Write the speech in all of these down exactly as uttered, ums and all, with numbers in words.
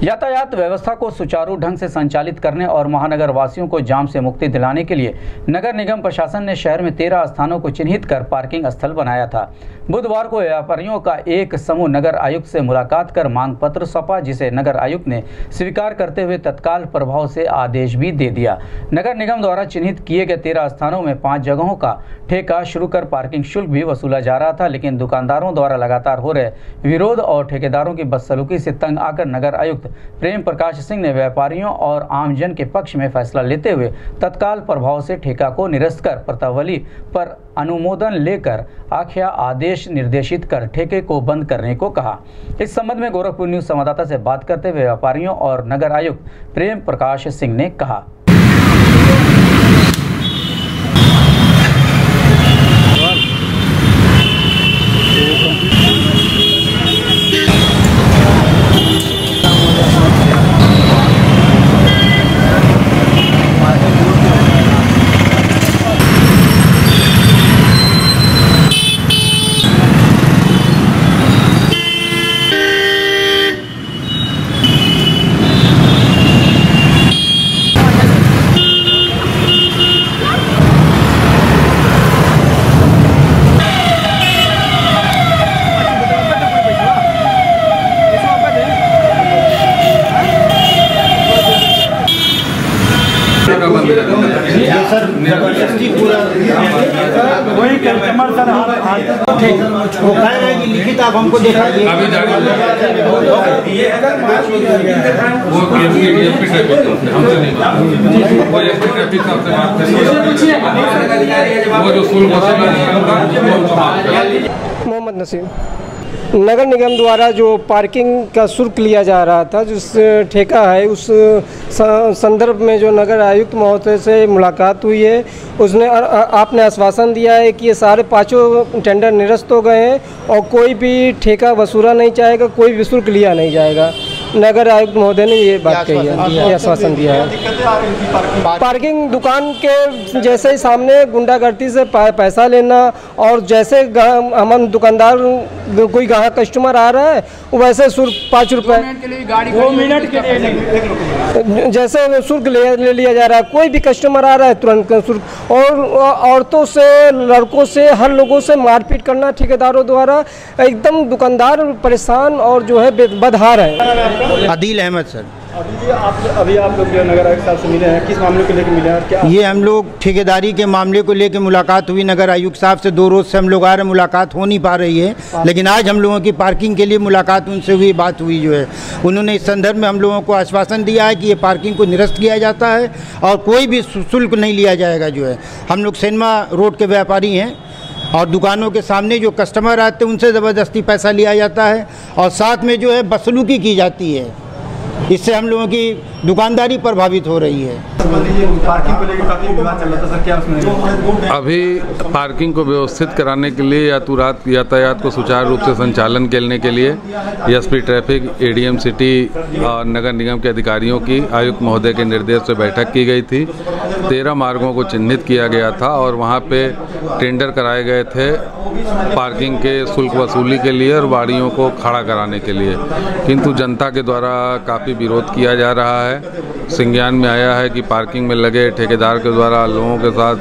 यातायात व्यवस्था को सुचारू ढंग से संचालित करने और महानगर वासियों को जाम से मुक्ति दिलाने के लिए नगर निगम प्रशासन ने शहर में तेरह स्थानों को चिन्हित कर पार्किंग स्थल बनाया था। बुधवार को व्यापारियों का एक समूह नगर आयुक्त से मुलाकात कर मांग पत्र सौंपा, जिसे नगर आयुक्त ने स्वीकार करते हुए तत्काल प्रभाव से आदेश भी दे दिया। नगर निगम द्वारा चिन्हित किए गए तेरह स्थानों में पाँच जगहों का ठेका शुरू कर पार्किंग शुल्क भी वसूला जा रहा था, लेकिन दुकानदारों द्वारा लगातार हो रहे विरोध और ठेकेदारों की बदसलूकी से तंग आकर नगर आयुक्त प्रेम प्रकाश सिंह ने व्यापारियों और आमजन के पक्ष में फैसला लेते हुए तत्काल प्रभाव से ठेका को निरस्त कर प्रतावली पर अनुमोदन लेकर आख्या आदेश निर्देशित कर ठेके को बंद करने को कहा। इस संबंध में गोरखपुर न्यूज संवाददाता से बात करते हुए व्यापारियों और नगर आयुक्त प्रेम प्रकाश सिंह ने कहा। सर जबरदस्ती पूरा वही कस्टमर सर ठीक वो कह रहे हैं कि लिखित आप हमको दिखाइए। अभी मोहम्मद नसीम। नगर निगम द्वारा जो पार्किंग का शुल्क लिया जा रहा था, जिस ठेका है, उस संदर्भ में जो नगर आयुक्त महोदय से मुलाकात हुई है, उसने आपने आश्वासन दिया है कि ये सारे पांचों टेंडर निरस्त हो गए हैं और कोई भी ठेका वसूला नहीं जाएगा, कोई भी शुल्क लिया नहीं जाएगा। नगर आयुक्त महोदय ने ये बात कही है, ये आश्वासन दिया है। पार्किंग दुकान के जैसे ही सामने गुंडागर्दी से पैसा लेना और जैसे हम दुकानदार कोई ग्राहक कस्टमर आ रहा है वैसे शुल्क पाँच रुपये दो मिनट के लिए जैसे शुल्क ले, ले लिया जा रहा है। कोई भी कस्टमर आ रहा है तुरंत शुल्क। और औरतों से, लड़कों से, हर लोगों से मारपीट करना ठेकेदारों द्वारा, एकदम दुकानदार परेशान और जो है बदहार है। आदिल अहमद सर। अभी आप अभी आप लोग जो नगर आयुक्त साहब से मिले हैं, किस मामले को लेकर मिले हैं? क्या ये हम लोग ठेकेदारी के मामले को लेकर मुलाकात हुई नगर आयुक्त साहब से। दो रोज़ से हम लोग आ रहे, मुलाकात हो नहीं पा रही है, लेकिन आज हम लोगों की पार्किंग के लिए मुलाकात उनसे हुई, बात हुई जो है। उन्होंने इस संदर्भ में हम लोगों को आश्वासन दिया है कि ये पार्किंग को निरस्त किया जाता है और कोई भी शुल्क नहीं लिया जाएगा जो है। हम लोग सिनेमा रोड के व्यापारी हैं और दुकानों के सामने जो कस्टमर आते हैं उनसे ज़बरदस्ती पैसा लिया जाता है और साथ में जो है बदसलूकी की जाती है। इससे हम लोगों की दुकानदारी प्रभावित हो रही है। पार्किंग को लेकर काफी विवाद चल रहा था सर, क्या उसमें? अभी पार्किंग को व्यवस्थित कराने के लिए यातायात यातायात को सुचारू रूप से संचालन करने के लिए एसपी ट्रैफिक, एडीएम सिटी और नगर निगम के अधिकारियों की आयुक्त महोदय के निर्देश से बैठक की गई थी। तेरह मार्गों को चिन्हित किया गया था और वहाँ पे टेंडर कराए गए थे पार्किंग के शुल्क वसूली के लिए और गाड़ियों को खड़ा कराने के लिए, किंतु जनता के द्वारा काफ़ी विरोध किया जा रहा है। संज्ञान में आया है कि पार्किंग में लगे ठेकेदार के द्वारा लोगों के साथ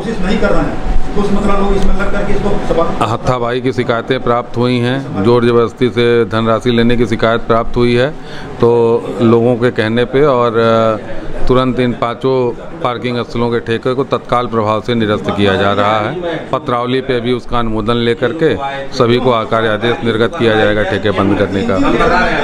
हत्थापाई की शिकायतें प्राप्त हुई हैं, जोर जबरदस्ती से धनराशि लेने की शिकायत प्राप्त हुई है। तो लोगों के कहने पे और तुरंत इन पांचों पार्किंग स्थलों के ठेके को तत्काल प्रभाव से निरस्त किया जा रहा है। पत्रावली पे भी उसका अनुमोदन लेकर के सभी को कार्य आदेश निर्गत किया जाएगा ठेके बंद करने का।